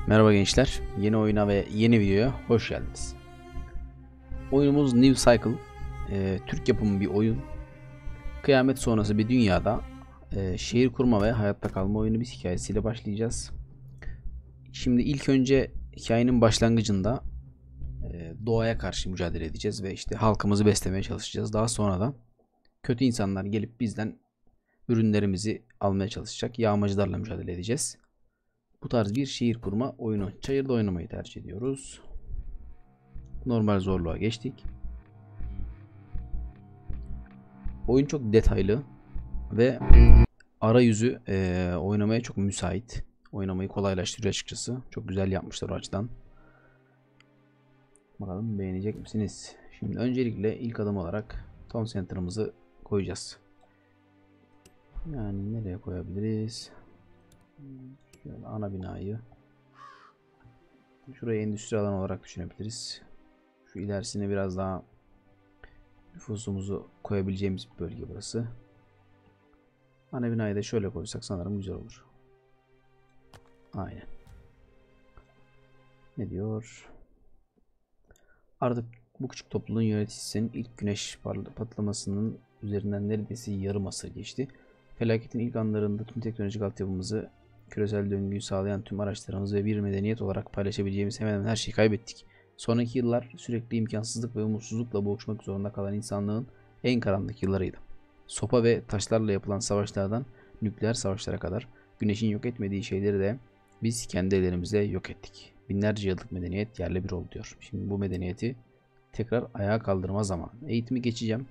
Merhaba gençler, yeni oyuna ve yeni videoya hoş geldiniz. Oyunumuz New Cycle, Türk yapımı bir oyun. Kıyamet sonrası bir dünyada şehir kurma ve hayatta kalma oyunu bir hikayesiyle başlayacağız. Şimdi ilk önce hikayenin başlangıcında doğaya karşı mücadele edeceğiz ve işte halkımızı beslemeye çalışacağız. Daha sonra da kötü insanlar gelip bizden ürünlerimizi almaya çalışacak. Yağmacılarla mücadele edeceğiz. Bu tarz bir şehir kurma oyunu. Çayırda oynamayı tercih ediyoruz. Normal zorluğa geçtik. Oyun çok detaylı ve arayüzü oynamaya çok müsait. Oynamayı kolaylaştırıyor açıkçası. Çok güzel yapmışlar o açıdan. Bakalım beğenecek misiniz? Şimdi öncelikle ilk adım olarak Town Center'ımızı koyacağız. Yani nereye koyabiliriz? Şöyle ana binayı. Şurayı endüstri alanı olarak düşünebiliriz. Şu ilerisine biraz daha nüfusumuzu koyabileceğimiz bir bölge burası. Ana binayı da şöyle koysak sanırım güzel olur. Aynen. Ne diyor? Artık bu küçük topluluğun yöneticisinin ilk güneş patlamasının üzerinden neredeyse yarım asır geçti. Felaketin ilk anlarında tüm teknolojik altyapımızı, küresel döngüyü sağlayan tüm araçlarımızı ve bir medeniyet olarak paylaşabileceğimiz hemen hemen her şeyi kaybettik. Sonraki yıllar sürekli imkansızlık ve umutsuzlukla boğuşmak zorunda kalan insanlığın en karanlık yıllarıydı. Sopa ve taşlarla yapılan savaşlardan nükleer savaşlara kadar güneşin yok etmediği şeyleri de biz kendi ellerimizle yok ettik. Binlerce yıllık medeniyet yerle bir oldu diyor. Şimdi bu medeniyeti tekrar ayağa kaldırma zamanı. Eğitimi geçeceğim.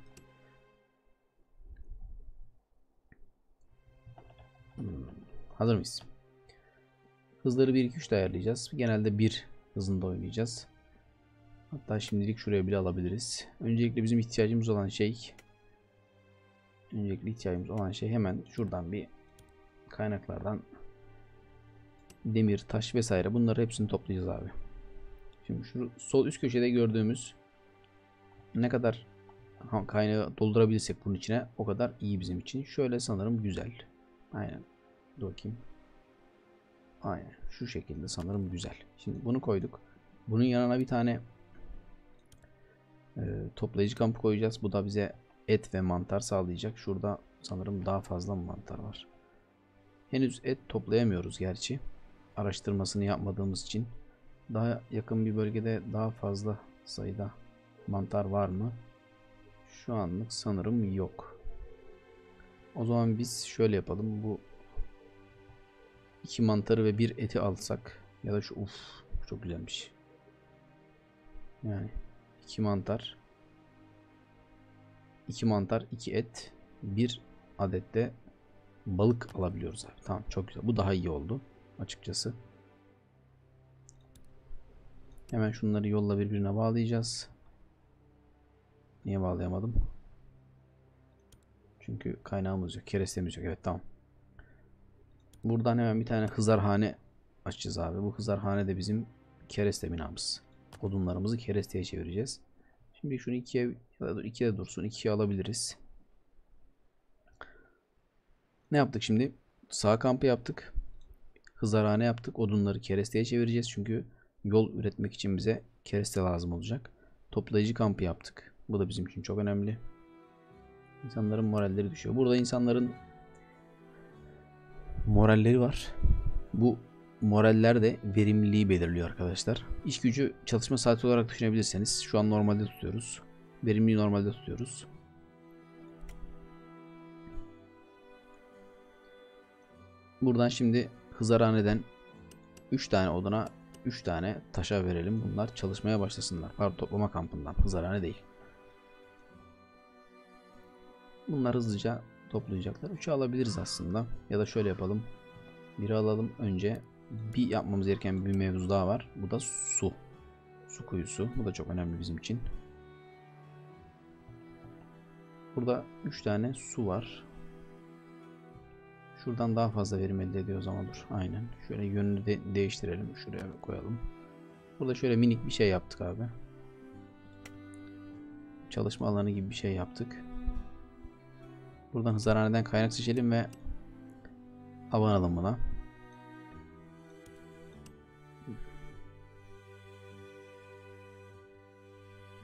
Hazır mıyız? Hızları 1-2-3 ayarlayacağız. Genelde 1 hızında oynayacağız. Hatta şimdilik şuraya bile alabiliriz. Öncelikle bizim ihtiyacımız olan şey hemen şuradan bir kaynaklardan demir, taş vesaire bunları hepsini toplayacağız abi. Şimdi şu sol üst köşede gördüğümüz ne kadar kaynağı doldurabilirsek bunun içine o kadar iyi bizim için. Şöyle sanırım güzel. Aynen. Dur bakayım. Aynen. Şu şekilde sanırım güzel. Şimdi bunu koyduk. Bunun yanına bir tane toplayıcı kampı koyacağız. Bu da bize et ve mantar sağlayacak. Şurada sanırım daha fazla mantar var. Henüz et toplayamıyoruz gerçi. Araştırmasını yapmadığımız için. Daha yakın bir bölgede daha fazla sayıda mantar var mı? Şu anlık sanırım yok. O zaman biz şöyle yapalım. Bu 2 mantarı ve 1 eti alsak ya da şu çok güzelmiş. Yani 2 mantar, 2 et, 1 adet de balık alabiliyoruz abi. Tamam, çok güzel. Bu daha iyi oldu açıkçası. Hemen şunları yolla birbirine bağlayacağız. Niye bağlayamadım? Çünkü kaynağımız yok, kerestemiz yok. Evet, tamam. Buradan hemen bir tane hızarhane açacağız abi. Bu hızarhane de bizim kereste binamız. Odunlarımızı keresteye çevireceğiz. Şimdi şunu 2'ye dursun. 2'ye alabiliriz. Ne yaptık şimdi? Sağ kampı yaptık. Hızarhane yaptık. Odunları keresteye çevireceğiz. Çünkü yol üretmek için bize kereste lazım olacak. Toplayıcı kampı yaptık. Bu da bizim için çok önemli. İnsanların moralleri düşüyor. Burada insanların moralleri var. Bu moraller de verimliliği belirliyor arkadaşlar. İş gücü çalışma saati olarak düşünebilirseniz şu an normalde tutuyoruz. Verimliliği normalde tutuyoruz. Buradan şimdi hızarhaneden 3 tane oduna 3 tane taşa verelim. Bunlar çalışmaya başlasınlar. Pardon, toplama kampından. Hızarhane değil. Bunlar hızlıca toplayacaklar. 3'ü alabiliriz aslında. Ya da şöyle yapalım. 1'i alalım önce. Bir yapmamız gereken bir mevzu daha var. Bu da su. Su kuyusu. Bu da çok önemli bizim için. Burada 3 tane su var. Şuradan daha fazla verim elde ediyoruz ama dur. Aynen. Şöyle yönünü de değiştirelim. Şuraya koyalım. Burada şöyle minik bir şey yaptık abi. Çalışma alanı gibi bir şey yaptık. Buradan hızarhaneden kaynak seçelim ve abanalım buna.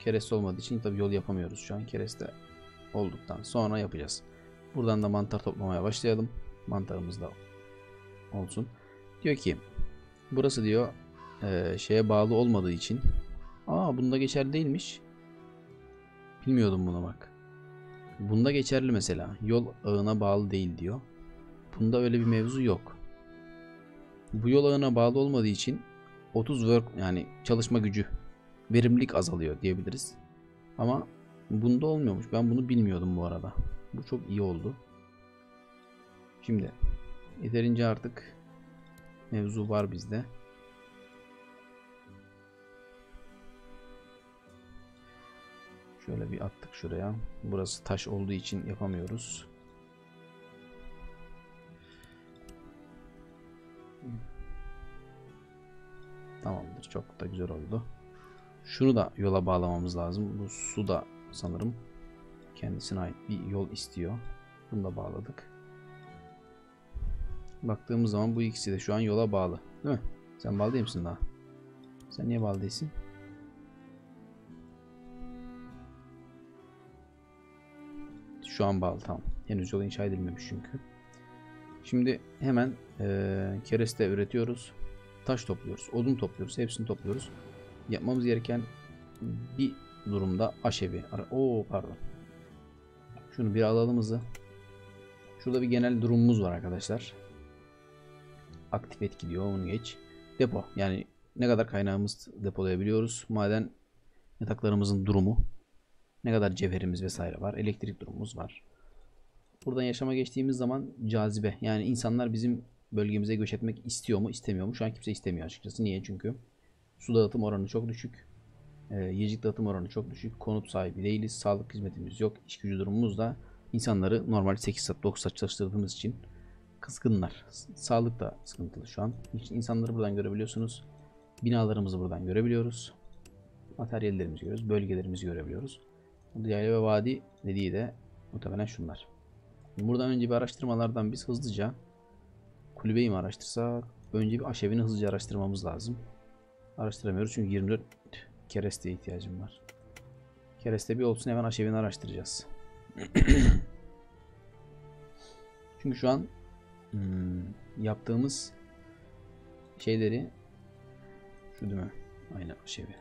kereste olmadığı için tabii yol yapamıyoruz şu an. Kereste olduktan sonra yapacağız. Buradan da mantar toplamaya başlayalım. Mantarımız da olsun. Diyor ki burası diyor şeye bağlı olmadığı için. Bunda geçerli değilmiş. Bilmiyordum bunu bak. Bunda geçerli mesela. Yol ağına bağlı değil diyor. Bunda öyle bir mevzu yok. Bu yol ağına bağlı olmadığı için 30 work yani çalışma gücü, verimlilik azalıyor diyebiliriz. Ama bunda olmuyormuş. Ben bunu bilmiyordum bu arada. Bu çok iyi oldu. Şimdi yeterince artık mevzu var bizde. Şöyle bir attık şuraya. Burası taş olduğu için yapamıyoruz. Tamamdır. Çok da güzel oldu. Şunu da yola bağlamamız lazım. Bu su da sanırım kendisine ait bir yol istiyor. Bunu da bağladık. Baktığımız zaman bu ikisi de şu an yola bağlı. Değil mi? Sen bağlı değil misin daha? Sen niye bağlı değilsin? Şu an bağlı, tamam. Henüz yol inşa edilmemiş çünkü. Şimdi hemen kereste üretiyoruz. Taş topluyoruz. Odun topluyoruz. Hepsini topluyoruz. Yapmamız gereken bir durumda aşevi. Pardon. Şunu bir alalım hızlı. Şurada bir genel durumumuz var arkadaşlar. Aktif etki diyor. Onu geç. Depo. Yani ne kadar kaynağımız depolayabiliyoruz. Maden yataklarımızın durumu. Ne kadar cevherimiz vesaire var. Elektrik durumumuz var. Buradan yaşama geçtiğimiz zaman cazibe. Yani insanlar bizim bölgemize göç etmek istiyor mu istemiyor mu? Şu an kimse istemiyor açıkçası. Niye? Çünkü su dağıtım oranı çok düşük. Yiyecek dağıtım oranı çok düşük. Konut sahibi değiliz. Sağlık hizmetimiz yok. İş gücü durumumuz da insanları normal 8 saat 9 saat çalıştırdığımız için kızgınlar. Sağlık da sıkıntılı şu an. İnsanları buradan görebiliyorsunuz. Binalarımızı buradan görebiliyoruz. Materyallerimizi görüyoruz. Bölgelerimizi görebiliyoruz. Yayla ve vadi dediği de muhtemelen şunlar. Buradan önce bir araştırmalardan biz hızlıca kulübeyi mi araştırsak? Önce bir aşevini hızlıca araştırmamız lazım. Araştıramıyoruz çünkü 24 keresteye ihtiyacım var. Kereste bir olsun, hemen aşevini araştıracağız. Çünkü şu an yaptığımız şeyleri şu değil mi? Aynen aşevi.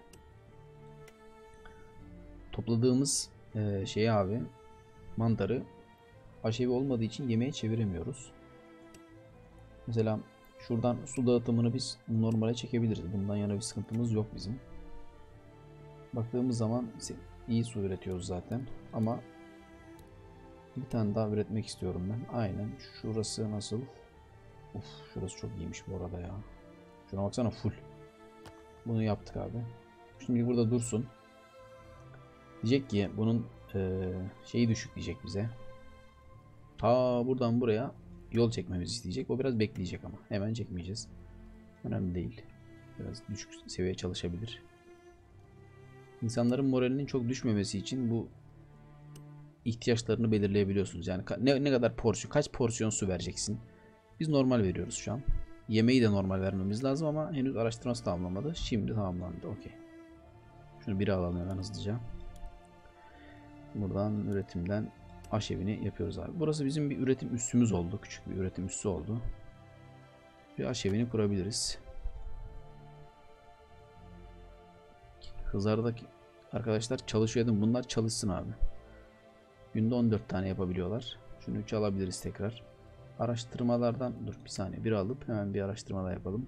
Topladığımız şeyi abi, mantarı aşevi olmadığı için yemeğe çeviremiyoruz. Mesela şuradan su dağıtımını biz normale çekebiliriz. Bundan yana bir sıkıntımız yok bizim. Baktığımız zaman iyi su üretiyoruz zaten. Ama bir tane daha üretmek istiyorum ben. Aynen. Şurası nasıl? Şurası çok iyiymiş bu arada ya. Şuna baksana, full. Bunu yaptık abi. Şimdi burada dursun. Diyecek ki bunun şeyi düşük diyecek bize. Ta buradan buraya yol çekmemizi isteyecek. O biraz bekleyecek ama. Hemen çekmeyeceğiz. Önemli değil. Biraz düşük seviyeye çalışabilir. İnsanların moralinin çok düşmemesi için bu ihtiyaçlarını belirleyebiliyorsunuz. Yani ne kadar porsiyon, kaç porsiyon su vereceksin? Biz normal veriyoruz şu an. Yemeği de normal vermemiz lazım ama henüz araştırması tamamlamadı. Şimdi tamamlandı. Okey. Şunu bir alalım hemen hızlıca. Buradan üretimden aşevini yapıyoruz abi. Burası bizim bir üretim üssümüz oldu. Küçük bir üretim üssü oldu. Bir aşevini kurabiliriz. Hızlardaki arkadaşlar çalışıyor dedim. Bunlar çalışsın abi. Günde 14 tane yapabiliyorlar. Şunu 3 alabiliriz tekrar. Araştırmalardan dur bir saniye, bir alıp hemen bir araştırma da yapalım.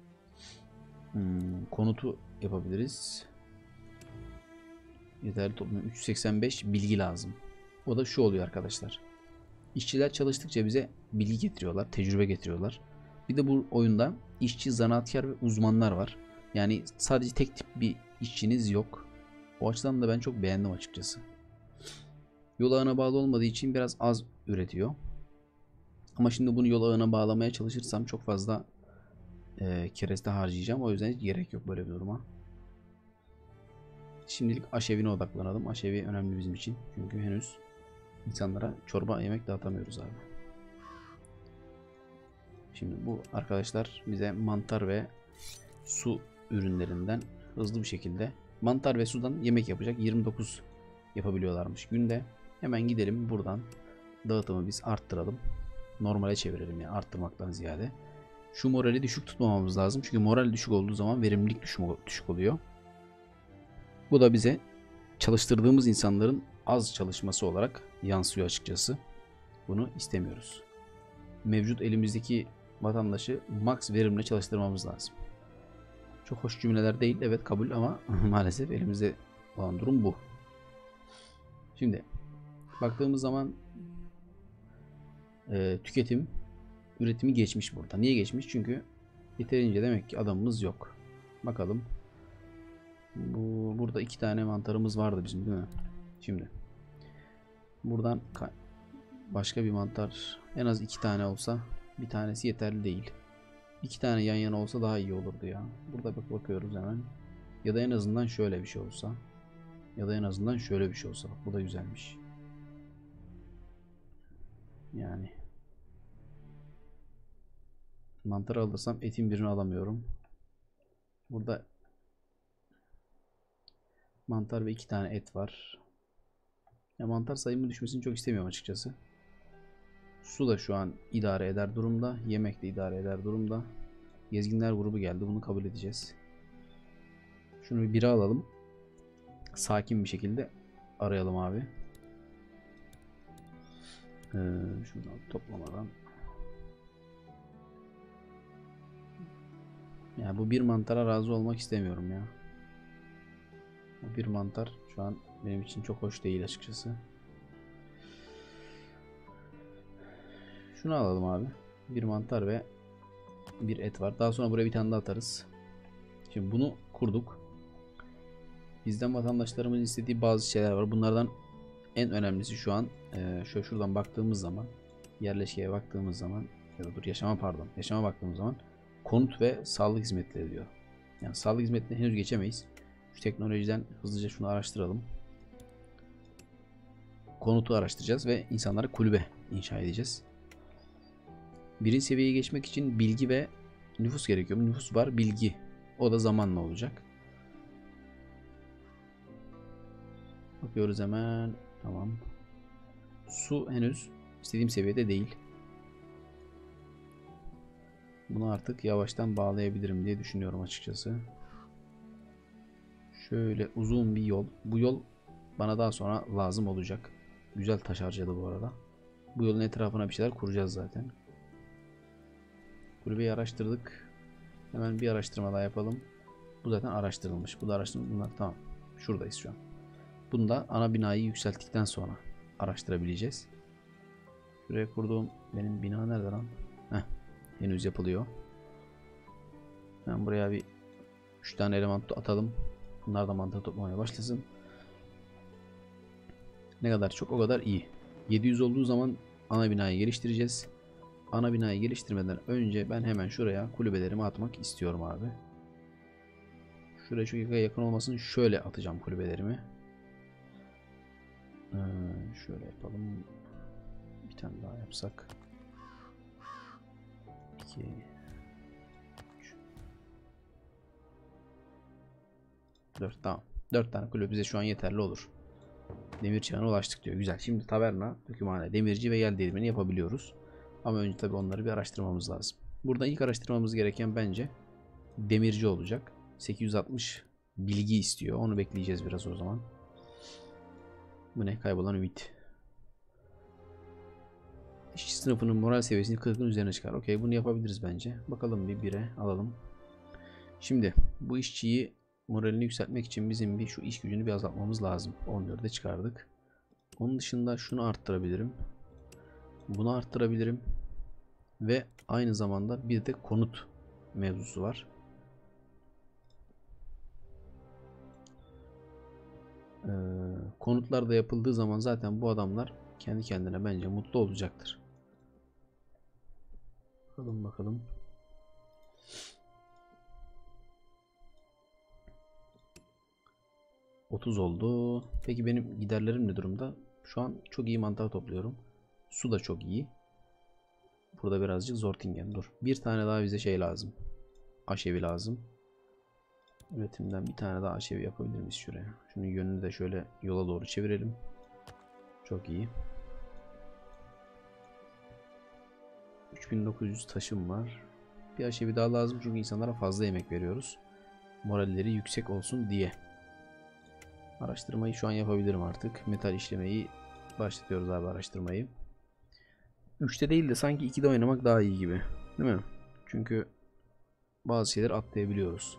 Konutu yapabiliriz. Yeterli toplam 385 bilgi lazım. O da şu oluyor arkadaşlar. İşçiler çalıştıkça bize bilgi getiriyorlar, tecrübe getiriyorlar. Bir de bu oyunda işçi, zanaatkar ve uzmanlar var. Yani sadece tek tip bir işçiniz yok. O açıdan da ben çok beğendim açıkçası. Yol ağına bağlı olmadığı için biraz az üretiyor. Ama şimdi bunu yol ağına bağlamaya çalışırsam çok fazla kereste harcayacağım. O yüzden hiç gerek yok böyle bir duruma. Şimdilik aşevine odaklanalım. Aşevi önemli bizim için. Çünkü henüz insanlara çorba yemek dağıtamıyoruz abi. Şimdi bu arkadaşlar bize mantar ve su ürünlerinden hızlı bir şekilde Mantar ve sudan yemek yapacak 29 yapabiliyorlarmış günde. Hemen gidelim buradan dağıtımı biz arttıralım. Normale çevirelim yani, arttırmaktan ziyade. Şu morali düşük tutmamamız lazım. Çünkü moral düşük olduğu zaman verimlilik düşük oluyor. Bu da bize çalıştırdığımız insanların az çalışması olarak yansıyor açıkçası. Bunu istemiyoruz. Mevcut elimizdeki vatandaşı max verimle çalıştırmamız lazım. Çok hoş cümleler değil, evet kabul, ama maalesef elimizde olan durum bu. Şimdi baktığımız zaman tüketim üretimi geçmiş burada. Niye geçmiş? Çünkü yeterince demek ki adamımız yok. Bakalım. Burada 2 tane mantarımız vardı bizim, değil mi? Şimdi buradan başka bir mantar, en az 2 tane olsa, bir tanesi yeterli değil. 2 tane yan yana olsa daha iyi olurdu ya. Burada bakıyoruz hemen. Ya da en azından şöyle bir şey olsa. Ya da en azından şöyle bir şey olsa. Bak, bu da güzelmiş. Yani mantarı alırsam etin birini alamıyorum. Burada mantar ve 2 tane et var. Ya mantar sayımı düşmesini çok istemiyorum açıkçası. Su da şu an idare eder durumda. Yemek de idare eder durumda. Gezginler grubu geldi. Bunu kabul edeceğiz. Şunu bir 1'e alalım. Sakin bir şekilde arayalım abi. Şuradan toplamadan. Yani bu bir mantara razı olmak istemiyorum ya. Bu bir mantar şu an benim için çok hoş değil açıkçası. Şunu alalım abi. Bir mantar ve bir et var. Daha sonra buraya bir tane daha atarız. Şimdi bunu kurduk. Bizden vatandaşlarımızın istediği bazı şeyler var. Bunlardan en önemlisi şu an şöyle şuradan baktığımız zaman, yerleşkeye baktığımız zaman, ya da dur yaşama baktığımız zaman konut ve sağlık hizmetleri diyor. Yani sağlık hizmetine henüz geçemeyiz. Şu teknolojiden hızlıca şunu araştıralım. Konutu araştıracağız ve insanlara kulübe inşa edeceğiz. Birinci seviyeye geçmek için bilgi ve nüfus gerekiyor. Nüfus var, bilgi. O da zamanla olacak. Bakıyoruz hemen. Tamam. Su henüz istediğim seviyede değil. Bunu artık yavaştan bağlayabilirim diye düşünüyorum açıkçası. Şöyle uzun bir yol. Bu yol bana daha sonra lazım olacak. Güzel taş harcadı bu arada. Bu yolun etrafına bir şeyler kuracağız zaten. Kulübeyi araştırdık. Hemen bir araştırma daha yapalım. Bu zaten araştırılmış. Bu da araştırılmış. Bunlar tamam. Şuradayız şu an. Bunu da ana binayı yükselttikten sonra araştırabileceğiz. Şuraya kurduğum benim bina nerede lan? Heh, henüz yapılıyor. Ben buraya bir 3 tane eleman atalım. Bunlar da mantar toplamaya başlasın. Ne kadar çok o kadar iyi. 700 olduğu zaman ana binayı geliştireceğiz. Ana binayı geliştirmeden önce ben hemen şuraya kulübelerimi atmak istiyorum abi. Şuraya çok yakın olmasın, şöyle atacağım kulübelerimi. Şöyle yapalım. Bir tane daha yapsak. 2 3 4, tamam. 4 tane kulübe bize şu an yeterli olur. Demir çağına ulaştık diyor. Güzel. Şimdi taverna, dökümhane, demirci ve yel değirmeni yapabiliyoruz. Ama önce tabii onları bir araştırmamız lazım. Burada ilk araştırmamız gereken bence demirci olacak. 860 bilgi istiyor. Onu bekleyeceğiz biraz o zaman. Bu ne? Kaybolan ümit. İşçi sınıfının moral seviyesini 40'ın üzerine çıkar. Okey, bunu yapabiliriz bence. Bakalım bir 1'e alalım. Şimdi bu işçiyi moralini yükseltmek için bizim bir şu iş gücünü bir azaltmamız lazım. 14'e çıkardık. Onun dışında şunu arttırabilirim. Bunu arttırabilirim. Ve aynı zamanda bir de konut mevzusu var. Konutlar da yapıldığı zaman zaten bu adamlar kendi kendine bence mutlu olacaktır. Bakalım. 30 oldu. Peki benim giderlerim ne durumda? Şu an çok iyi mantar topluyorum. Su da çok iyi. Burada birazcık Zortingen. Dur. Bir tane daha bize şey lazım. Aşevi lazım. Üretimden bir tane daha aşevi yapabilir miyiz şuraya? Şunun yönünü de şöyle yola doğru çevirelim. Çok iyi. 3900 taşım var. Bir aşevi daha lazım çünkü insanlara fazla yemek veriyoruz. Moralleri yüksek olsun diye. Araştırmayı şu an yapabilirim artık. Metal işlemeyi başlatıyoruz abi, araştırmayı. 3'te değil de sanki 2'de oynamak daha iyi gibi. Değil mi? Çünkü bazı şeyler atlayabiliyoruz.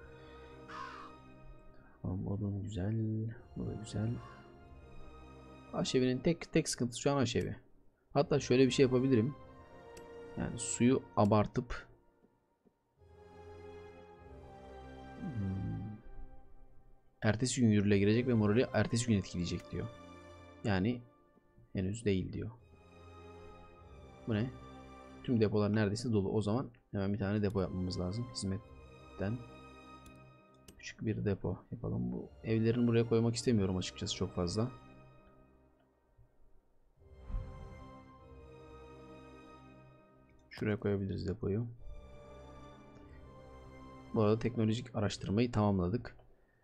Odun güzel. Bu da güzel. Aşevinin tek sıkıntısı şu an aşevi. Hatta şöyle bir şey yapabilirim. Yani suyu abartıp ertesi gün yürürlüğe girecek ve morali ertesi gün etkileyecek diyor. Yani henüz değil diyor. Bu ne? Tüm depolar neredeyse dolu. O zaman hemen bir tane depo yapmamız lazım. Hizmetten küçük bir depo yapalım. Bu evlerini buraya koymak istemiyorum açıkçası çok fazla. Şuraya koyabiliriz depoyu. Bu arada teknolojik araştırmayı tamamladık.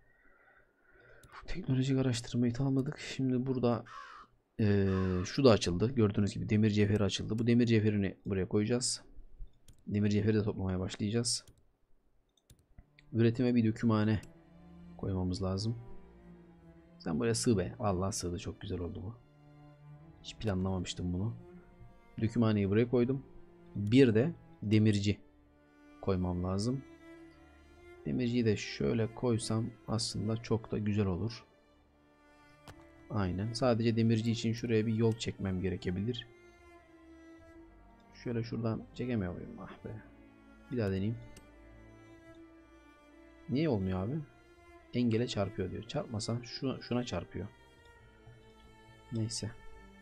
Şimdi burada şu da açıldı. Gördüğünüz gibi demir cevheri açıldı. Bu demir cevherini buraya koyacağız. Demir cevheri de toplamaya başlayacağız. Üretime bir dökümhane koymamız lazım. Sen buraya sığ be. Vallahi sığdı. Çok güzel oldu bu. Hiç planlamamıştım bunu. Dökümhaneyi buraya koydum. Bir de demirci koymam lazım. Demirciyi de şöyle koysam aslında çok da güzel olur. Aynen. Sadece demirci için şuraya bir yol çekmem gerekebilir. Şöyle şuradan çekemiyor muyum? Ah be. Bir daha deneyeyim. Niye olmuyor abi? Engele çarpıyor diyor. Çarpmasa şuna çarpıyor. Neyse.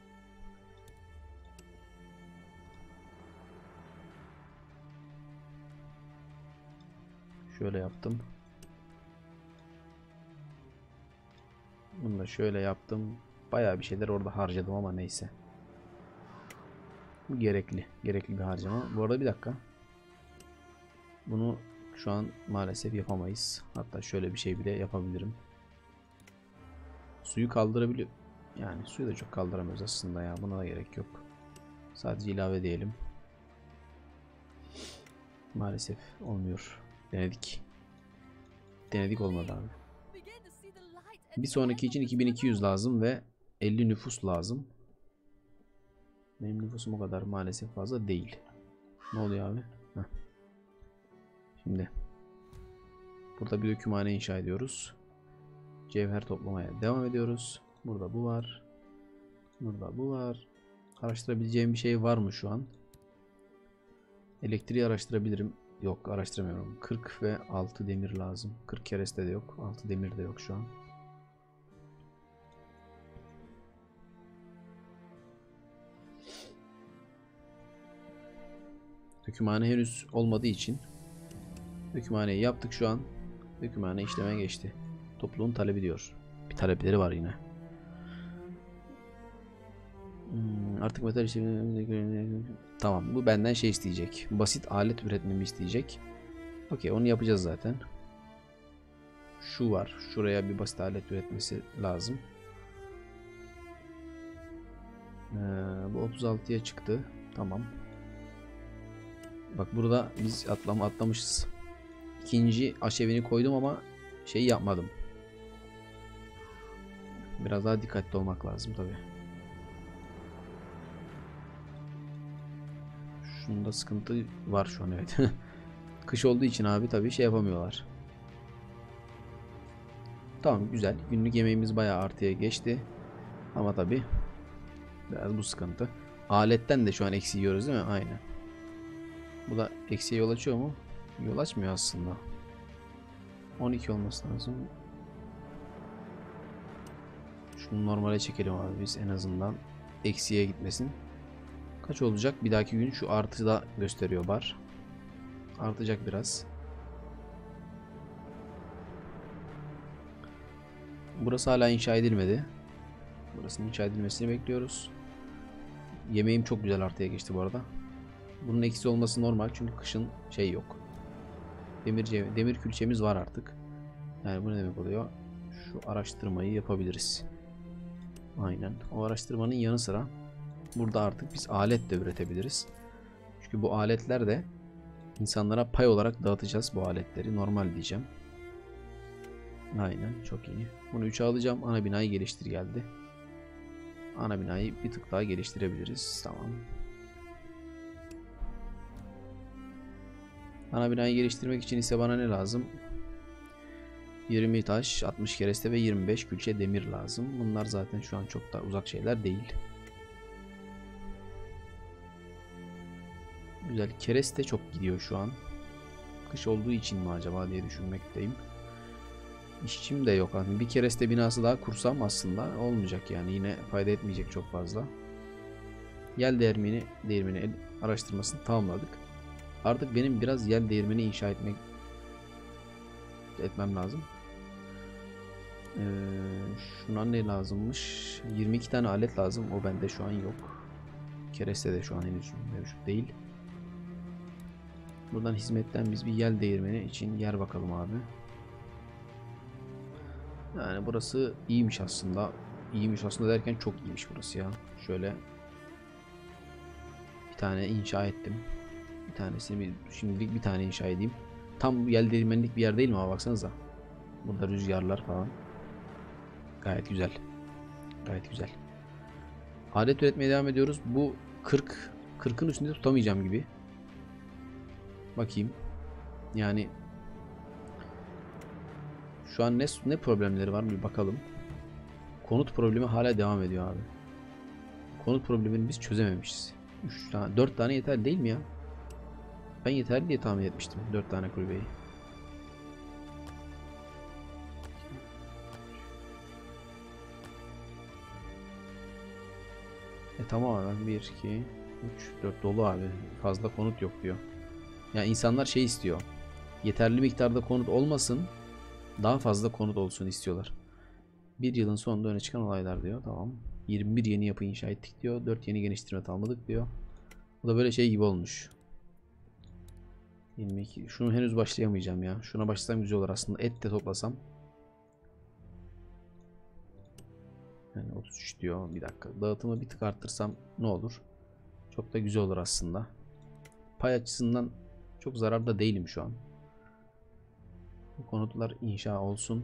Şöyle yaptım. Bunu da şöyle yaptım. Bayağı bir şeyler orada harcadım ama neyse. Bu gerekli. Gerekli bir harcama. Bu arada bir dakika. Bunu şu an maalesef yapamayız. Hatta şöyle bir şey bile yapabilirim. Suyu kaldırabiliyor. Yani suyu da çok kaldıramıyoruz aslında ya. Buna da gerek yok. Sadece ilave diyelim. Maalesef olmuyor. Denedik. Denedik, olmadı abi. Bir sonraki için 2200 lazım ve 50 nüfus lazım. Benim nüfusum o kadar maalesef fazla değil. Ne oluyor abi? Heh. Şimdi burada bir dökümhane inşa ediyoruz. Cevher toplamaya devam ediyoruz. Burada bu var. Burada bu var. Araştırabileceğim bir şey var mı şu an? Elektriği araştırabilirim. Yok, araştıramıyorum. 40 ve 6 demir lazım. 40 kereste de yok. 6 demir de yok şu an. Dökümhane henüz olmadığı için dökümhaneyi yaptık şu an. Dökümhane işlemeye geçti. Topluluğun talebi diyor. Bir talepleri var yine. Artık metal işlemi... Tamam, bu benden şey isteyecek. Basit alet üretmemi isteyecek. Okey, onu yapacağız zaten. Şu var. Şuraya bir basit alet üretmesi lazım. Bu 36'ya çıktı. Tamam. Bak burada biz atlamışız. İkinci aşevini koydum ama şey yapmadım. Biraz daha dikkatli olmak lazım tabi. Şunda sıkıntı var şu an, evet. Kış olduğu için abi tabi şey yapamıyorlar. Tamam, güzel. Günlük yemeğimiz bayağı artıya geçti. Ama tabi biraz bu sıkıntı. Aletten de şu an eksi yiyoruz değil mi? Aynen. Bu da eksiye yol açıyor mu? Yol açmıyor aslında. 12 olması lazım. Şunu normale çekelim abi biz, en azından eksiye gitmesin. Kaç olacak? Bir dahaki gün şu artı da gösteriyor bar. Artacak biraz. Burası hala inşa edilmedi. Burasının inşa edilmesini bekliyoruz. Yemeğim çok güzel artıya geçti bu arada. Bunun eksi olması normal çünkü kışın şey yok. Demir külçemiz var artık. Yani bu ne demek oluyor? Şu araştırmayı yapabiliriz. Aynen. O araştırmanın yanı sıra burada artık biz alet de üretebiliriz. Çünkü bu aletler de insanlara pay olarak dağıtacağız bu aletleri. Normal diyeceğim. Aynen, çok iyi. Bunu 3'e alacağım. Ana binayı geliştir geldi. Ana binayı bir tık daha geliştirebiliriz. Tamam. Ana binayı geliştirmek için ise bana ne lazım? 20 taş, 60 kereste ve 25 külçe demir lazım. Bunlar zaten şu an çok da uzak şeyler değil. Güzel. Kereste çok gidiyor şu an. Kış olduğu için mi acaba diye düşünmekteyim. İşçim de yok. Hani bir kereste binası daha kursam aslında olmayacak yani. Yine fayda etmeyecek çok fazla. Yel değirmeni araştırmasını tamamladık. Artık benim biraz yel değirmeni inşa etmem lazım. Şuna ne lazımmış? 22 tane alet lazım. O bende şu an yok. Kereste de şu an henüz mevcut değil. Buradan hizmetten biz bir yel değirmeni için yer bakalım abi. Yani burası iyiymiş aslında. İyiymiş aslında derken çok iyiymiş burası ya. Şöyle bir tane inşa ettim. Bir tanesini şimdilik bir tane inşa edeyim. Tam yel değirmenlik bir yer değil mi ama baksanıza. Burada rüzgarlar falan. Gayet güzel. Gayet güzel. Alet üretmeye devam ediyoruz. Bu 40'ın üstünde tutamayacağım gibi. Bakayım. Yani şu an ne problemleri var bir bakalım. Konut problemi hala devam ediyor abi. Konut problemini biz çözememişiz. 3 tane, 4 tane yeter değil mi ya? Ben yeterli diye tahmin etmiştim 4 tane kulübeyi. Tamam abi, 1 2 3 4 dolu abi. Fazla konut yok diyor. Yani insanlar şey istiyor. Yeterli miktarda konut olmasın, daha fazla konut olsun istiyorlar. Bir yılın sonunda öne çıkan olaylar diyor. Tamam. 21 yeni yapı inşa ettik diyor. 4 yeni geliştirme tamamladık diyor. Bu da böyle şey gibi olmuş. 22. Şunu henüz başlayamayacağım ya. Şuna başlasam güzel olur aslında. Et de toplasam. Yani 33 diyor. Bir dakika. Dağıtımı bir tık arttırsam ne olur? Çok da güzel olur aslında. Pay açısından çok zararda değilim şu an. Bu konutlar inşa olsun.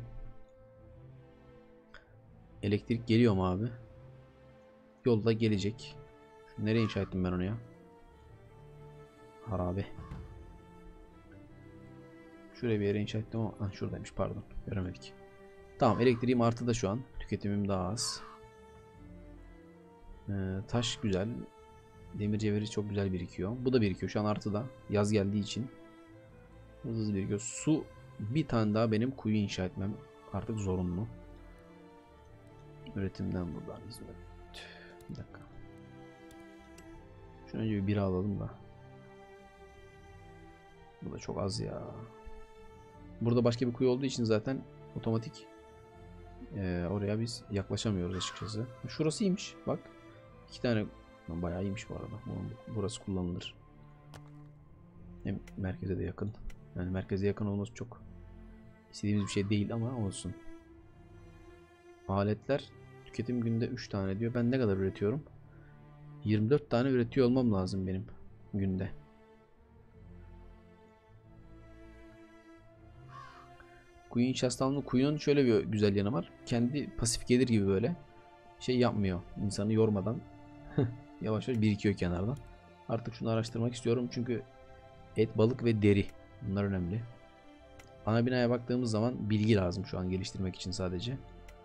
Elektrik geliyor mu abi? Yolda gelecek. Nereye inşa ettim ben onu ya? Harabe. Şuraya bir yere inşa ettim ama şuradaymış, pardon. Göremedik. Tamam, elektriğim artıda şu an. Tüketimim daha az. Taş güzel. Demir cevheri çok güzel birikiyor. Bu da birikiyor şu an artıda. Yaz geldiği için. Hızlı birikiyor. Su, bir tane daha benim kuyu inşa etmem artık zorunlu. Üretimden buradan hizmet. Bir dakika. Şunu önce bir bira alalım da. Bu da çok az ya. Burada başka bir kuyu olduğu için zaten otomatik oraya biz yaklaşamıyoruz açıkçası. Şurası iyiymiş bak. 2 tane bayağı iyiymiş bu arada. Burası kullanılır. Hem merkeze de yakın. Yani merkeze yakın olması çok istediğimiz bir şey değil ama olsun. Aletler tüketim günde 3 tane diyor. Ben ne kadar üretiyorum? 24 tane üretiyor olmam lazım benim günde. Kuyu inşası alımı, kuyunun şöyle bir güzel yanı var. Kendi pasif gelir gibi böyle şey yapmıyor. İnsanı yormadan yavaş yavaş birikiyor kenardan. Artık şunu araştırmak istiyorum çünkü et, balık ve deri, bunlar önemli. Ana binaya baktığımız zaman bilgi lazım şu an geliştirmek için sadece.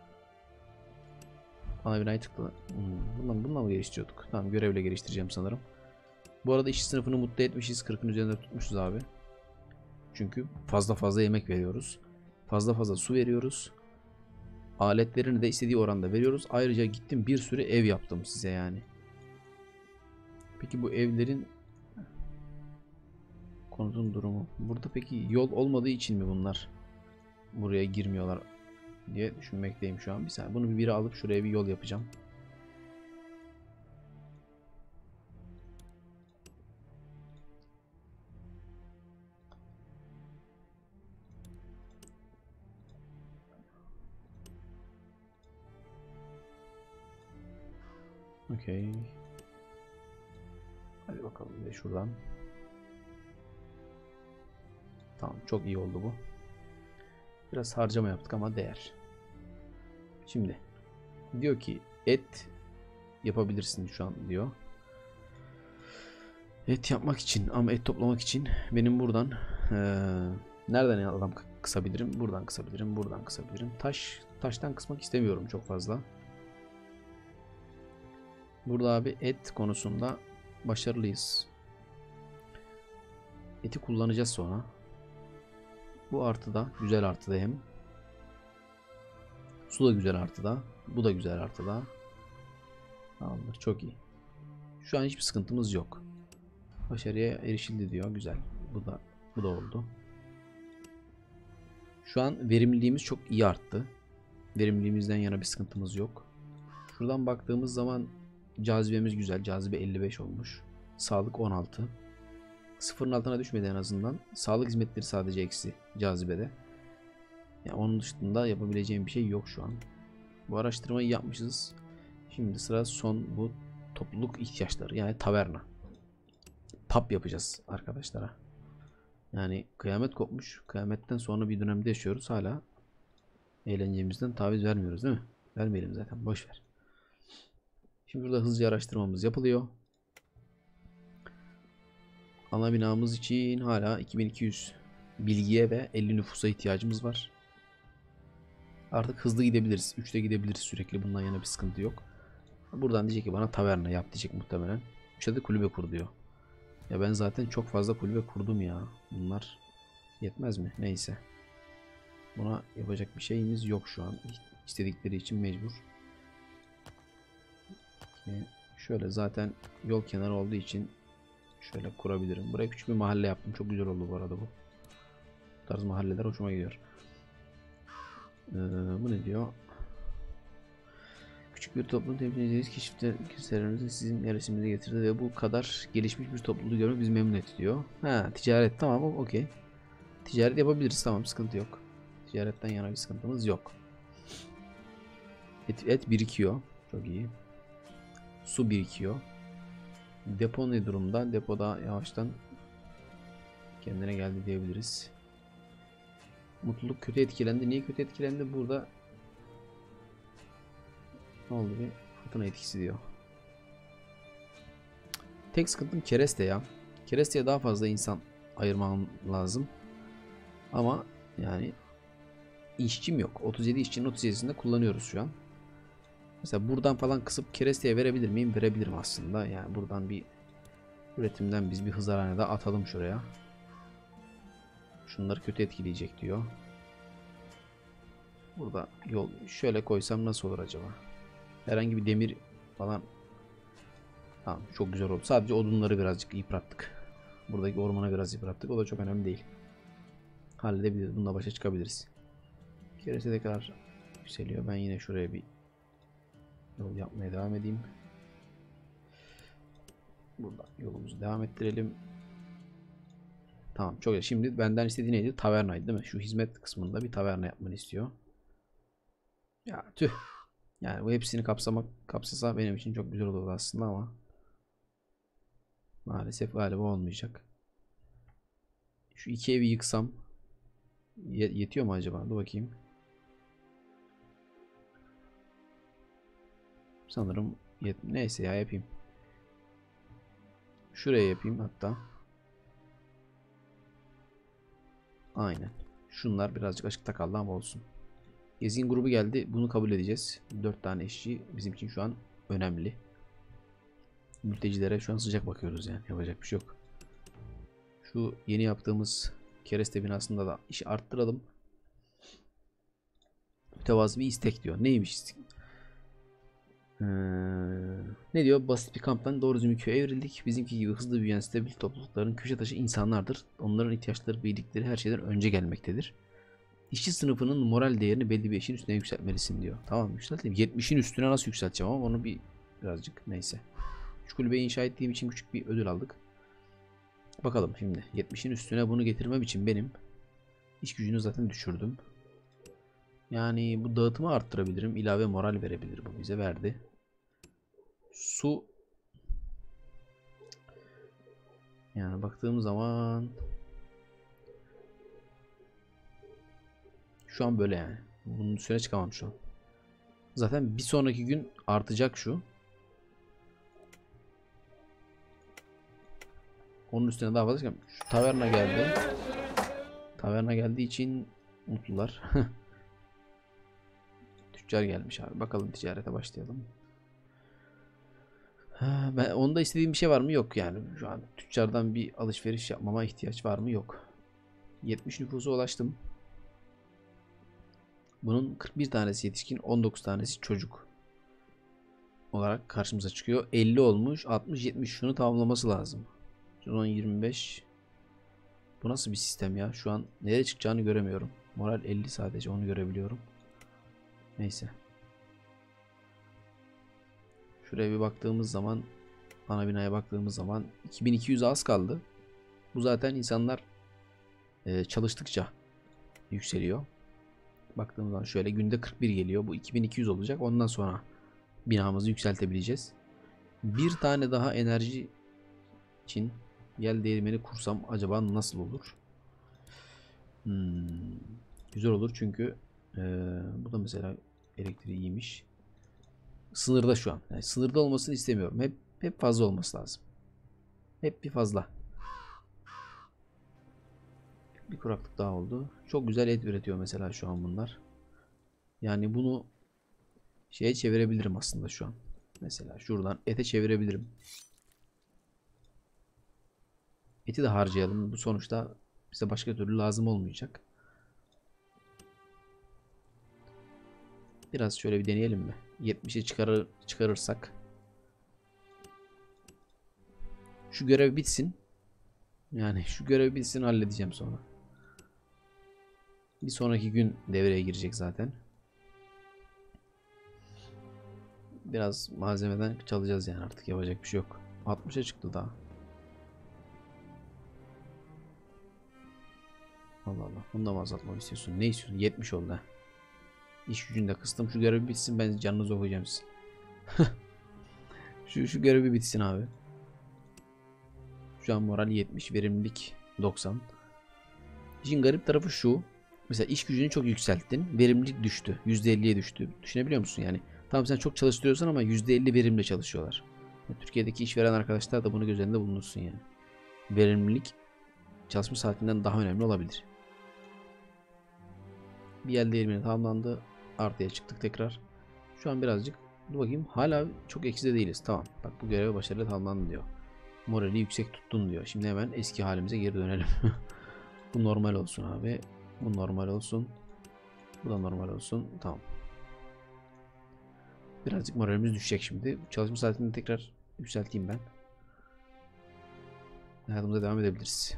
Ana binayı tıkla. Bundan mı geliştiriyorduk? Tamam, görevle geliştireceğim sanırım. Bu arada işçi sınıfını mutlu etmişiz. 40'ın üzerinde tutmuşuz abi. Çünkü fazla yemek veriyoruz. Fazla su veriyoruz. Aletlerini de istediği oranda veriyoruz. Ayrıca gittim bir sürü ev yaptım size yani. Peki bu evlerin konutun durumu. Burada peki yol olmadığı için mi bunlar buraya girmiyorlar diye düşünmekteyim şu an. Bir saniye, bunu bir alıp şuraya bir yol yapacağım. Okey. Hadi bakalım bir de şuradan. Tamam, çok iyi oldu bu. Biraz harcama yaptık ama değer. Şimdi diyor ki et yapabilirsin şu an diyor. Et yapmak için ama et toplamak için benim buradan nereden adam kısabilirim? Buradan kısabilirim, buradan kısabilirim. Taştan kısmak istemiyorum çok fazla. Burada abi et konusunda başarılıyız. Eti kullanacağız sonra. Bu artıda, güzel artıda hem. Su da güzel artıda. Bu da güzel artıda. Tamamdır, çok iyi. Şu an hiçbir sıkıntımız yok. Başarıya erişildi diyor. Güzel. Bu da oldu. Şu an verimliliğimiz çok iyi arttı. Verimliliğimizden yana bir sıkıntımız yok. Şuradan baktığımız zaman cazibemiz güzel. Cazibe 55 olmuş. Sağlık 16. Sıfırın altına düşmedi en azından. Sağlık hizmetleri sadece eksi cazibede. Yani onun dışında yapabileceğim bir şey yok şu an. Bu araştırmayı yapmışız. Şimdi sıra son bu topluluk ihtiyaçları, yani taverna. Pub yapacağız arkadaşlara. Yani kıyamet kopmuş. Kıyametten sonra bir dönemde yaşıyoruz. Hala eğlencemizden taviz vermiyoruz değil mi? Vermeyelim zaten. Boş ver. Şimdi burada hızlıca araştırmamız yapılıyor. Ana binamız için hala 2200 bilgiye ve 50 nüfusa ihtiyacımız var. Artık hızlı gidebiliriz. 3'te gidebiliriz sürekli. Bundan yana bir sıkıntı yok. Buradan diyecek ki bana taverna yap diyecek muhtemelen. 3'te de kulübe kur diyor. Ya ben zaten çok fazla kulübe kurdum ya. Bunlar yetmez mi? Neyse. Buna yapacak bir şeyimiz yok şu an. İstedikleri için mecbur. Şöyle zaten yol kenarı olduğu için şöyle kurabilirim. Buraya küçük bir mahalle yaptım. Çok güzel oldu bu arada bu. Bu tarz mahalleler hoşuma gidiyor. Bu ne diyor? Küçük bir toplum temsil edeceğiz. Keşiflerimizi sizin yarışımıza getirdi ve bu kadar gelişmiş bir topluluğu görmek bizi memnun etti diyor. Ha, ticaret tamam, okey. Ticaret yapabiliriz, tamam, sıkıntı yok. Ticaretten yana bir sıkıntımız yok. Et birikiyor. Çok iyi. Su birikiyor. Depo ne durumda? Depoda yavaştan kendine geldi diyebiliriz. Mutluluk kötü etkilendi. Niye kötü etkilendi? Burada ne oldu, bir fırtına etkisi diyor. Tek sıkıntım kereste ya. Keresteye daha fazla insan ayırmam lazım. Ama yani işçim yok. 37 işçinin 37'sinde kullanıyoruz şu an. Mesela buradan falan kısıp keresteye verebilir miyim? Verebilirim aslında. Yani buradan bir üretimden biz bir hızarhane daha atalım şuraya. Şunları kötü etkileyecek diyor. Burada yol şöyle koysam nasıl olur acaba? Herhangi bir demir falan. Tamam, çok güzel oldu. Sadece odunları birazcık yıprattık. Buradaki ormana biraz yıprattık. O da çok önemli değil. Halledebiliriz. Bununla başa çıkabiliriz. Kereste tekrar yükseliyor. Ben yine şuraya bir yol yapmaya devam edeyim. Burada yolumuzu devam ettirelim. Tamam, çok iyi. Şimdi benden istediği neydi? Tavernaydı değil mi? Şu hizmet kısmında bir taverna yapmanı istiyor. Ya tüh. Yani bu hepsini kapsasa benim için çok güzel olurdu aslında ama maalesef galiba olmayacak. Şu iki evi yıksam yetiyor mu acaba? Dur bakayım. Sanırım neyse ya, yapayım. Şuraya yapayım hatta. Aynen. Şunlar birazcık açıkta kaldı ama olsun. Gezgin grubu geldi. Bunu kabul edeceğiz. 4 tane işçi bizim için şu an önemli. Mültecilere şu an sıcak bakıyoruz yani. Yapacak bir şey yok. Şu yeni yaptığımız kereste binasında da işi arttıralım. Mütevazı bir istek diyor. Neymiş istek? Ne diyor? Basit bir kamptan doğru düzgün bir köye evrildik. Bizimki gibi hızlı büyüyen stabil toplulukların köşe taşı insanlardır. Onların ihtiyaçları, bildikleri her şeyden önce gelmektedir. İşçi sınıfının moral değerini belli bir eşiğin üstüne yükseltmelisin diyor. Tamam, yükselteyim. 70'in üstüne nasıl yükselteceğim ama onu birazcık neyse. Şu kulübeyi inşa ettiğim için küçük bir ödül aldık. Bakalım şimdi. 70'in üstüne bunu getirmem için benim iş gücünü zaten düşürdüm. Yani bu dağıtımı arttırabilirim. İlave moral verebilir, bu bize verdi. Su, yani baktığım zaman şu an böyle yani. Bunun üstüne çıkamam şu an. Zaten bir sonraki gün artacak şu. Onun üstüne daha fazla çıkamam. Şu taverna geldi. Taverna geldiği için mutlular. Tüccar gelmiş abi. Bakalım ticarete başlayalım. Ben onda istediğim bir şey var mı? Yok yani. Şu an tüccardan bir alışveriş yapmama ihtiyaç var mı? Yok. 70 nüfusa ulaştım. Bunun 41 tanesi yetişkin, 19 tanesi çocuk olarak karşımıza çıkıyor. 50 olmuş, 60, 70 şunu tamamlaması lazım. 10, 25. Bu nasıl bir sistem ya? Şu an nereye çıkacağını göremiyorum. Moral 50 sadece, onu görebiliyorum. Neyse. Şuraya bir baktığımız zaman, ana binaya baktığımız zaman 2200 az kaldı. Bu zaten insanlar çalıştıkça yükseliyor. Baktığımız zaman şöyle günde 41 geliyor. Bu 2200 olacak. Ondan sonra binamızı yükseltebileceğiz. Bir tane daha enerji için yel değirmeni kursam acaba nasıl olur? Güzel olur çünkü bu da mesela elektriği iyiymiş. Sınırda şu an. Yani sınırda olmasını istemiyorum. Hep fazla olması lazım. Hep bir fazla. Bir kuraklık daha oldu. Çok güzel et üretiyor mesela şu an bunlar. Yani bunu şeye çevirebilirim aslında şu an. Mesela şuradan ete çevirebilirim. Eti de harcayalım. Bu sonuçta bize başka türlü lazım olmayacak. Biraz şöyle bir deneyelim mi? 70'e çıkarırsak. Şu görev bitsin. Yani şu görev bitsin, halledeceğim sonra. Bir sonraki gün devreye girecek zaten. Biraz malzemeden çalacağız yani, artık yapacak bir şey yok. 60'a çıktı daha. Allah Allah. Bunu da mı azaltmak istiyorsun? Ne istiyorsun? 70 oldu ha. İş gücünde kıstım. Şu görev bitsin, ben canınızı okuyacağım size. şu görevi bitsin abi. Şu an moral 70, verimlilik 90. İşin garip tarafı şu. Mesela iş gücünü çok yükselttin. Verimlilik düştü. %50'ye düştü. Düşünebiliyor musun yani? Tamam, sen çok çalıştırıyorsun ama %50 verimle çalışıyorlar. Türkiye'deki işveren arkadaşlar da bunu göz önünde bulundursun yani. Verimlilik çalışma saatinden daha önemli olabilir. Bir yer değirmeni tamamlandı. Artıya çıktık tekrar. Şu an birazcık dur bakayım. Hala çok ekside değiliz. Tamam. Bak, bu görev başarılı tamamlandı diyor. Morali yüksek tuttun diyor. Şimdi hemen eski halimize geri dönelim. Bu normal olsun abi. Bu normal olsun. Bu da normal olsun. Tamam. Birazcık moralimiz düşecek şimdi. Çalışma saatini tekrar yükselteyim ben. Hayatımıza devam edebiliriz.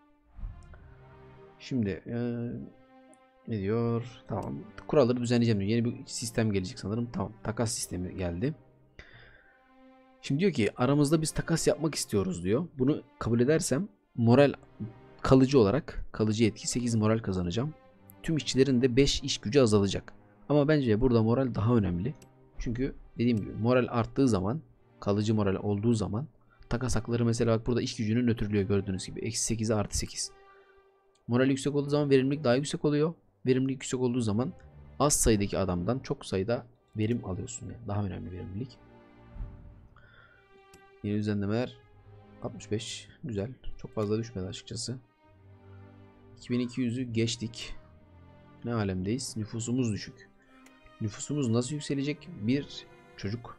Şimdi ne diyor? Tamam. Kuralları düzenleyeceğim diyor. Yeni bir sistem gelecek sanırım. Tamam. Takas sistemi geldi. Şimdi diyor ki aramızda biz takas yapmak istiyoruz diyor. Bunu kabul edersem moral kalıcı olarak, kalıcı etki 8 moral kazanacağım. Tüm işçilerin de 5 iş gücü azalacak. Ama bence burada moral daha önemli. Çünkü dediğim gibi moral arttığı zaman, kalıcı moral olduğu zaman takas hakları, mesela bak burada iş gücünü nötrlüyor gördüğünüz gibi. -8'e +8. Moral yüksek olduğu zaman verimlilik daha yüksek oluyor. Verimlilik yüksek olduğu zaman az sayıdaki adamdan çok sayıda verim alıyorsun. Yani daha önemli verimlilik. Yeni düzenlemeler 65. Güzel. Çok fazla düşmedi açıkçası. 2200'ü geçtik. Ne alemdeyiz? Nüfusumuz düşük. Nüfusumuz nasıl yükselecek? Bir çocuk.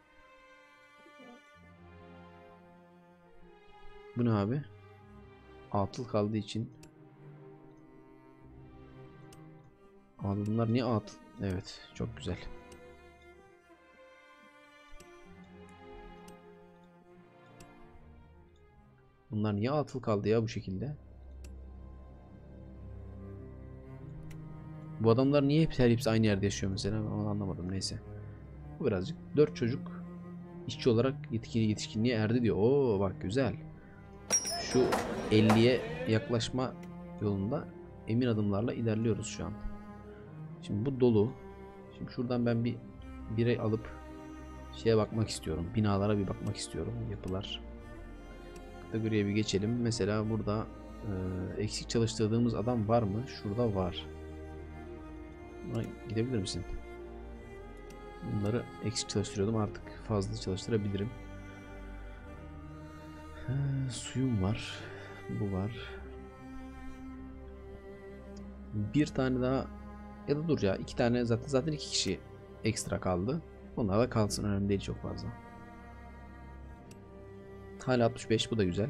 Bu ne abi? Atıl kaldığı için. Abi bunlar niye atıl? Evet, çok güzel. Bunlar niye atıl kaldı ya bu şekilde? Bu adamlar niye hepsi aynı yerde yaşıyor mesela? Onu anlamadım, neyse. Bu birazcık. 4 çocuk işçi olarak yetişkinliğe erdi diyor. Oo bak, güzel. Şu 50'ye yaklaşma yolunda emin adımlarla ilerliyoruz şu an. Şimdi bu dolu. Şimdi şuradan ben bir birey alıp Şeye bakmak istiyorum. Binalara bir bakmak istiyorum. Yapılar. Kategoriye bir geçelim. Mesela burada eksik çalıştırdığımız adam var mı? Şurada var. Buna gidebilir misin? Bunları eksik çalıştırıyordum. Artık fazla çalıştırabilirim. Suyum var. Bu var. Bir tane daha ya da dur ya, iki tane zaten iki kişi ekstra kaldı. Onlar da kalsın, önemli değil çok fazla. Hala 65, bu da güzel.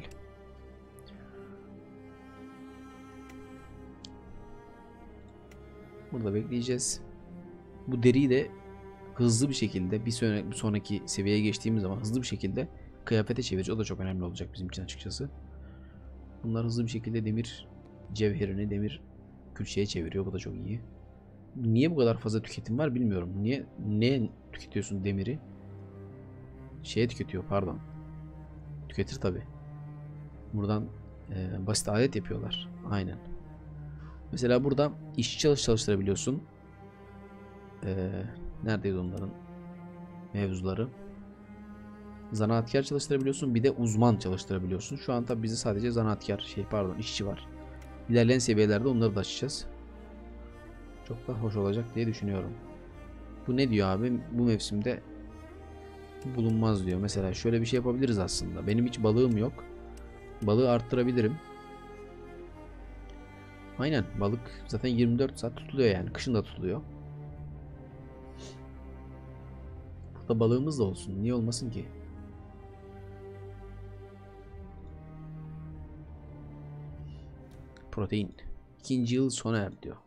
Burada bekleyeceğiz. Bu deriyi de hızlı bir şekilde bir sonraki seviyeye geçtiğimiz zaman hızlı bir şekilde kıyafete çevireceğiz. O da çok önemli olacak bizim için açıkçası. Bunlar hızlı bir şekilde demir cevherini demir külçeye çeviriyor. Bu da çok iyi. Niye bu kadar fazla tüketim var bilmiyorum. Ne tüketiyorsun demiri? Şeye tüketiyor, pardon. Tüketir tabi. Buradan basit alet yapıyorlar. Aynen. Mesela burada işçi çalıştırabiliyorsun. Neredeydi onların mevzuları? Zanaatkar çalıştırabiliyorsun. Bir de uzman çalıştırabiliyorsun. Şu an tabi bizi sadece zanaatkar işçi var. İlerleyen seviyelerde onları da açacağız. Çok da hoş olacak diye düşünüyorum. Bu ne diyor abi? Bu mevsimde bulunmaz diyor. Mesela şöyle bir şey yapabiliriz aslında. Benim hiç balığım yok. Balığı arttırabilirim. Aynen, balık zaten 24 saat tutuluyor yani. Kışın da tutuluyor. Burada balığımız da olsun. Niye olmasın ki? Protein. 2. yıl sona er diyor.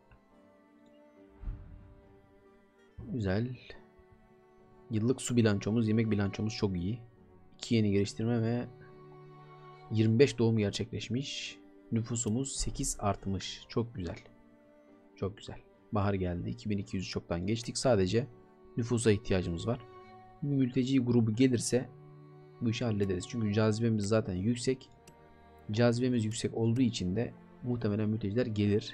Güzel. Yıllık su bilançomuz, yemek bilançomuz çok iyi. 2 yeni geliştirme ve 25 doğum gerçekleşmiş. Nüfusumuz 8 artmış. Çok güzel. Çok güzel. Bahar geldi. 2200 çoktan geçtik. Sadece nüfusa ihtiyacımız var. Bir mülteci grubu gelirse bu işi hallederiz. Çünkü cazibemiz zaten yüksek. Cazibemiz yüksek olduğu için de muhtemelen mülteciler gelir.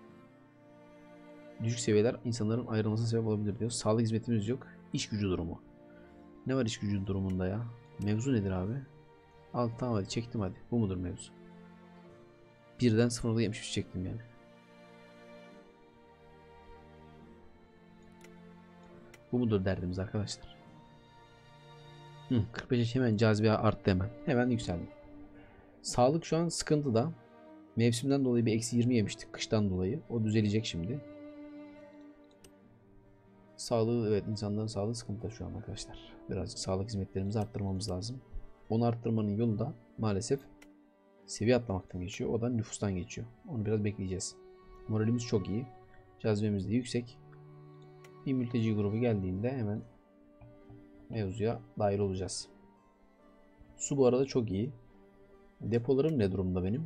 Düşük seviyeler insanların ayrılmasına sebep olabilir diyor. Sağlık hizmetimiz yok. İş gücü durumu. Ne var iş gücü durumunda ya? Mevzu nedir abi? Al tamam, hadi çektim hadi. Bu mudur mevzu? Birden 0.73 çektim yani. Bu mudur derdimiz arkadaşlar? 45'e hemen cazibe arttı hemen. Hemen yükseldi. Sağlık şu an sıkıntıda. Mevsimden dolayı bir -20 yemiştik. Kıştan dolayı. O düzelecek şimdi. Sağlığı, evet, insanların sağlığı sıkıntıda şu an arkadaşlar. Birazcık sağlık hizmetlerimizi arttırmamız lazım. Onu arttırmanın yolu da maalesef seviye atlamaktan geçiyor. O da nüfustan geçiyor. Onu biraz bekleyeceğiz. Moralimiz çok iyi. Cazibemiz de yüksek. Bir mülteci grubu geldiğinde hemen mevzuya dahil olacağız. Su bu arada çok iyi. Depolarım ne durumda benim?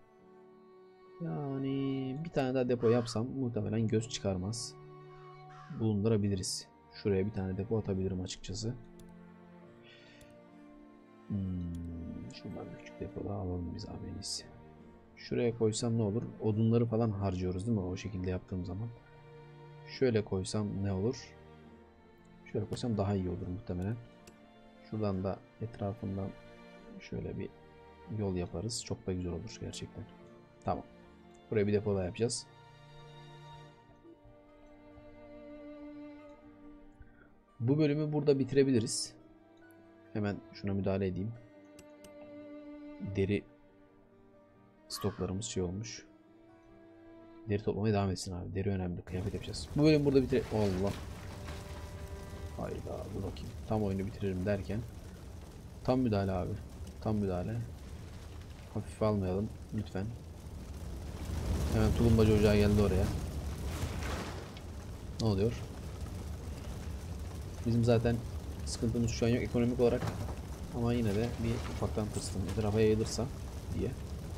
Yani bir tane daha depo yapsam muhtemelen göz çıkarmaz. Bulundurabiliriz. Şuraya bir tane depo atabilirim açıkçası. Şuradan küçük depoda alalım biz abi en iyisi. Şuraya koysam ne olur? Odunları falan harcıyoruz değil mi? O şekilde yaptığım zaman. Şöyle koysam ne olur? Şöyle koysam daha iyi olur muhtemelen. Şuradan da etrafından şöyle bir yol yaparız. Çok da güzel olur gerçekten. Tamam. Buraya bir depo daha yapacağız. Bu bölümü burada bitirebiliriz. Hemen şuna müdahale edeyim. Deri stoklarımız şey olmuş. Deri toplamaya devam etsin abi. Deri önemli. Kıyafet yapacağız. Bu bölümü burada bitirelim. Allah. Hayda, dur bakayım. Tam oyunu bitiririm derken. Tam müdahale abi. Tam müdahale. Hafife almayalım lütfen. Hemen tulumbacı ocağı geldi oraya. Ne oluyor? Bizim zaten sıkıntımız şu an yok ekonomik olarak. Ama yine de bir ufaktan tırstım. Etrafa yayılırsa diye.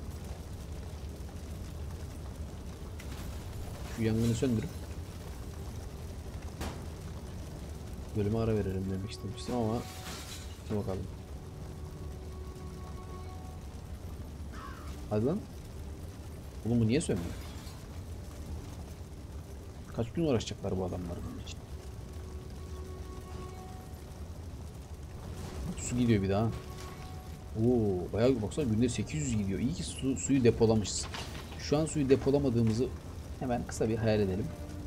Şu yangını söndürüp bölüme ara verelim demek istemiştim ama dur bakalım. Hadi lan. Oğlum bu niye sönmüyor? Kaç gün uğraşacaklar bu adamlar bunun için? su gidiyor bir daha. Oo, bayağı baksana günde 800 gidiyor. İyi ki suyu depolamışız. Şu an suyu depolamadığımızı hemen kısa bir hayal edelim.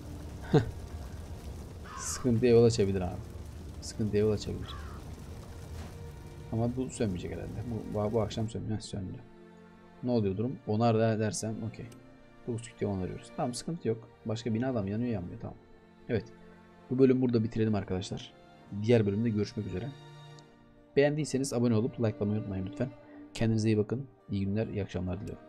Sıkıntıya yol açabilir abi. Sıkıntıya yol açabilir. Ama bu sönmeyecek herhalde. Bu akşam sönmüyor. Söndü. Ne oluyor durum? Onar da dersem okey. 9.30'da onarıyoruz. Tamam, sıkıntı yok. Başka bina adam yanıyor yanmıyor, tamam. Evet. Bu bölüm burada bitirelim arkadaşlar. Diğer bölümde görüşmek üzere. Beğendiyseniz abone olup likelamayı unutmayın lütfen. Kendinize iyi bakın. İyi günler, iyi akşamlar diliyorum.